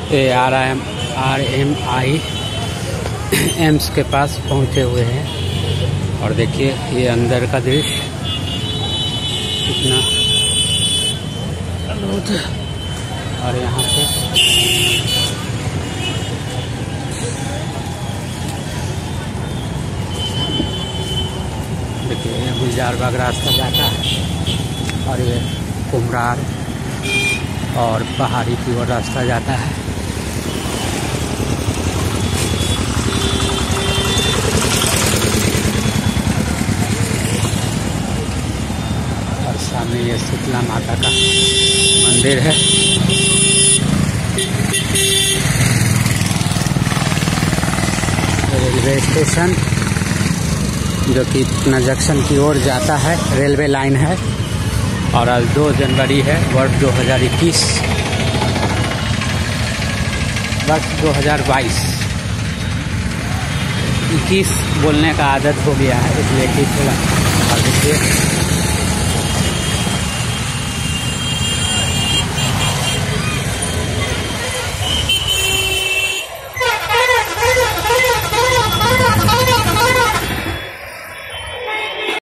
RMI AIIMS के पास पहुंचे हुए हैं। और देखिए ये अंदर का दृश्य कितना अद्भुत है। और यहाँ पे देखिए गुलजारबाग रास्ता जाता है और ये कुम्हरार और पहाड़ी की ओर रास्ता जाता है। और सामने ये शीतला माता का मंदिर है। रेलवे स्टेशन जो कि पटना जंक्शन की ओर जाता है, रेलवे लाइन है। और आज 2 जनवरी है, वर्ष 2021, वर्ष 2022। 21 बोलने का आदत हो गया है, इसलिए ठीक होगा। और देखिए